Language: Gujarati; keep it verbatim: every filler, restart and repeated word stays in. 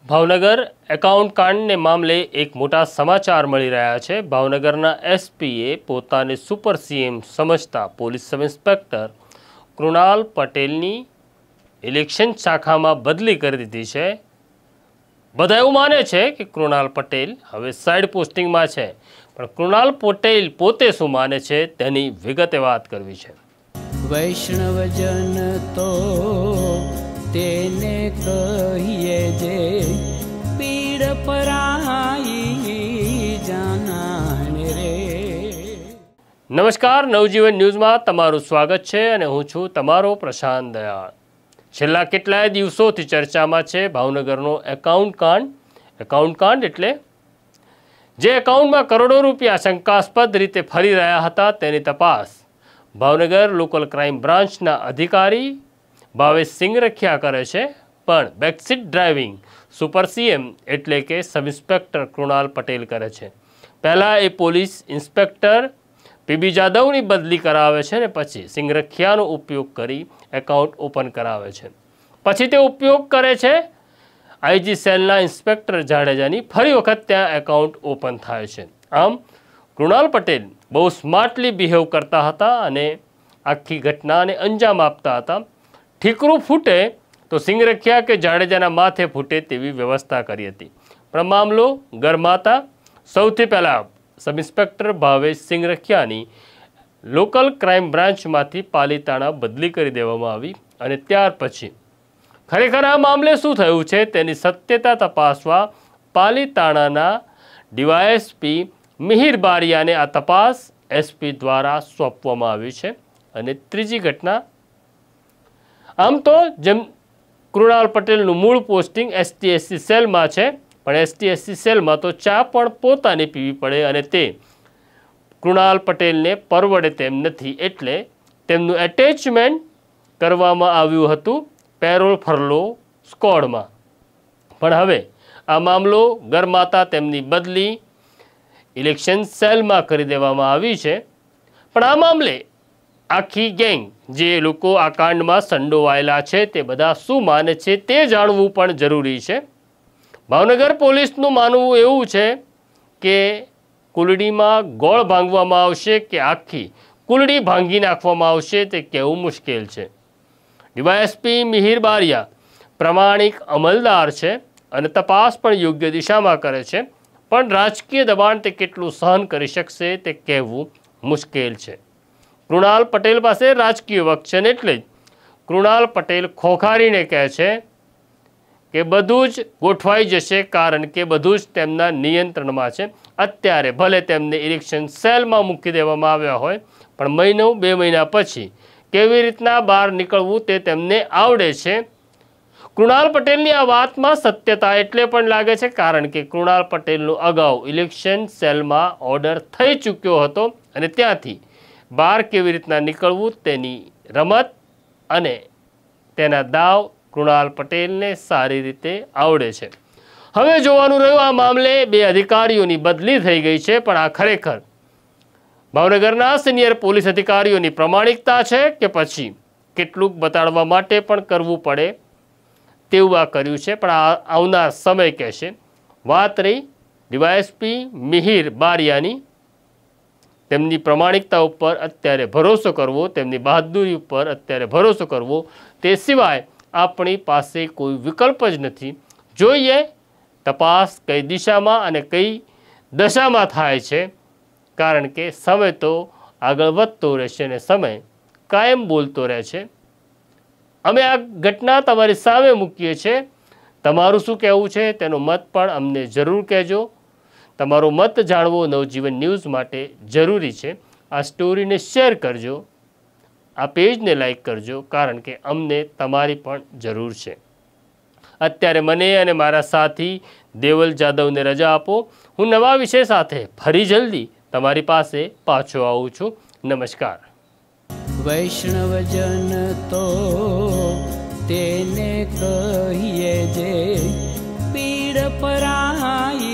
ભાવનગર એકાઉન્ટ કાંડને મામલે એક મોટા સમાચાર મળી રહ્યા છે। ભાવનગરના એસપીએ પોતાને સુપર સીએમ સમજતા પોલીસ સબ ઇન્સ્પેક્ટર કૃણાલ પટેલની ઇલેક્શન શાખામાં બદલી કરી દીધી છે। બધા એવું માને છે કે કૃણાલ પટેલ હવે સાઇડ પોસ્ટિંગમાં છે, પણ કૃણાલ પટેલ પોતે શું માને છે તેની વિગતે વાત કરવી છે। વૈષ્ણવજન તો તેને કહીએ જે પીડ પરાઈ જાનાને રે। નમસ્કાર, નવજીવન ન્યૂઝમાં તમારું સ્વાગત છે અને હું છું તમારો પ્રશાંત દયાળ। છેલ્લા કેટલાય દિવસોથી ચર્ચામાં છે ભાવનગરનો એકાઉન્ટ કાંડ। એકાઉન્ટ કાંડ એટલે જે એકાઉન્ટમાં કરોડો રૂપિયા શંકાસ્પદ રીતે ફરી રહ્યા હતા તેની તપાસ ભાવનગર લોકલ ક્રાઇમ બ્રાન્ચના અધિકારી ભાવેશ સિંગરખિયા કરે છે, પણ બેકસીટ ડ્રાઇવિંગ સુપર સીએમ એટલે કે સબ ઇન્સ્પેક્ટર કૃણાલ પટેલ કરે છે। પહેલાં એ પોલીસ ઇન્સ્પેક્ટર પીબી જાદવની બદલી કરાવે છે અને પછી સિંગરખિયાનો ઉપયોગ કરી એકાઉન્ટ ઓપન કરાવે છે। પછી તે ઉપયોગ કરે છે આઈજી સેલના ઇન્સ્પેક્ટર જાડેજાની। ફરી વખત ત્યાં એકાઉન્ટ ઓપન થાય છે। આમ કૃણાલ પટેલ બહુ સ્માર્ટલી બિહેવ કરતા હતા અને આખી ઘટનાને અંજામ આપતા હતા। ઠીકરું ફૂટે તો સિંગરખિયા કે જાડેજાના માથે ફૂટે તેવી વ્યવસ્થા કરી હતી, પણ મામલો ગરમાતા સૌથી પહેલાં સબ ઇન્સ્પેક્ટર ભાવેશ સિંગરખિયાની લોકલ ક્રાઇમ બ્રાન્ચમાંથી પાલીતાણા બદલી કરી દેવામાં આવી અને ત્યાર પછી ખરેખર આ મામલે શું થયું છે તેની સત્યતા તપાસવા પાલીતાણાના ડીવાયએસપી મિહિર બારિયાને આ તપાસ એસપી દ્વારા સોંપવામાં આવી છે। અને ત્રીજી ઘટના, આમ તો જેમ કૃણાલ પટેલનું મૂળ પોસ્ટિંગ એસટીએસસી સેલમાં છે, પણ એસટીએસસી સેલમાં તો ચા પણ પોતાની પીવી પડે અને તે કૃણાલ પટેલને પરવડે તેમ નથી, એટલે તેમનું એટેચમેન્ટ કરવામાં આવ્યું હતું પેરોલ ફરલો સ્કોડમાં। પણ હવે આ મામલો ગરમાતા તેમની બદલી ઇલેક્શન સેલમાં કરી દેવામાં આવી છે। પણ આ મામલે આખી ગેંગ જે લોકો આ કાંડમાં સંડોવાયેલા છે તે બધા શું માને છે તે જાણવું પણ જરૂરી છે। ભાવનગર પોલીસનું માનવું એવું છે કે કુલડીમાં ગોળ ભાંગવામાં આવશે કે આખી કુલડી ભાંગી નાખવામાં આવશે તે કહેવું મુશ્કેલ છે। ડીવાયએસપી મિહિર બારિયા પ્રામાણિક અમલદાર છે અને તપાસ પણ યોગ્ય દિશામાં કરે છે, પણ રાજકીય દબાણ તે કેટલું સહન કરી શકશે તે કહેવું મુશ્કેલ છે। કૃણાલ પટેલ પાસે રાજકીય વખત છે, એટલે જ કૃણાલ પટેલ ખોખારીને કહે છે કે બધું જ ગોઠવાઈ જશે, કારણ કે બધું જ તેમના નિયંત્રણમાં છે। અત્યારે ભલે તેમને ઇલેક્શન સેલમાં મૂકી દેવામાં આવ્યા હોય, પણ મહિનો બે મહિના પછી કેવી રીતના બહાર નીકળવું તે તેમને આવડે છે। કૃણાલ પટેલની આ વાતમાં સત્યતા એટલે પણ લાગે છે કારણ કે કૃણાલ પટેલનું અગાઉ ઇલેક્શન સેલમાં ઓર્ડર થઈ ચૂક્યો હતો અને ત્યાંથી બહાર કેવી રીતના નીકળવું તેની રમત અને તેના દાવ કૃણાલ પટેલને સારી રીતે આવડે છે। હવે જોવાનું રહ્યું આ મામલે બે અધિકારીઓની બદલી થઈ ગઈ છે, પણ આ ખરેખર ભાવનગરના સિનિયર પોલીસ અધિકારીઓની પ્રમાણિકતા છે કે પછી કેટલુંક બતાડવા માટે પણ કરવું પડે તેવું આ કર્યું છે, પણ આ આવનાર સમય કહેશે। વાત રહી ડીવાયએસપી મિહિર બારિયાની, તેમની પ્રમાણિકતા ઉપર અત્યારે ભરોસો કરવો, તેમની બહાદુરી ઉપર અત્યારે ભરોસો કરવો, તે સિવાય આપણી પાસે કોઈ વિકલ્પ જ નથી। જોઈએ તપાસ કઈ દિશામાં અને કઈ દશામાં થાય છે, કારણ કે સમય તો આગળ વધતો રહેશે અને સમય કાયમ બોલતો રહે છે। અમે આ ઘટના તમારી સામે મૂકીએ છીએ, તમારું શું કહેવું છે તેનો મત પણ અમને જરૂર કહેજો। તમારો મત જાણવો નવજીવન ન્યૂઝ માટે જરૂરી છે। આ સ્ટોરીને શેર કરજો, આ પેજને લાઈક કરજો, કારણ કે અમને તમારી પણ જરૂર છે। અત્યારે મને અને મારા સાથી દેવલ જાદવને રજા આપો। હું નવા વિષય સાથે ફરી જલ્દી તમારી પાસે પાછો આવું છું। નમસ્કાર। વૈષ્ણવજન તો તેને કહીએ જે પીડ પરાઈ